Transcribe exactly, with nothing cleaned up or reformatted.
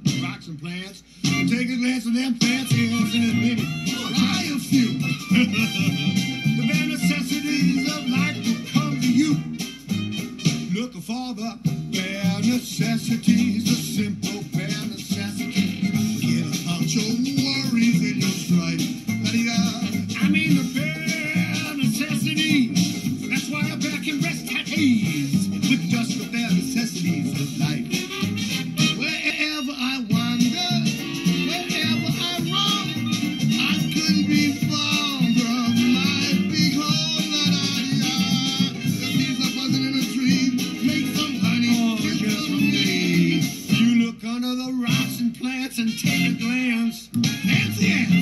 rocks and plants. Take a glance at them fancy hands and baby, try a few. The bare necessities of life will come to you. Looking for the bare necessities, the simple bare necessities. Get out your worries and your strife. I mean the bare necessities. That's why I back and rest at ease with just the bare necessities of life. Wherever I wander, wherever I roam, I couldn't be far from my big home. La da da. The bees are buzzing in a tree. Make some honey, oh, just for me. You look under the rocks and plants and take a glance. That's it.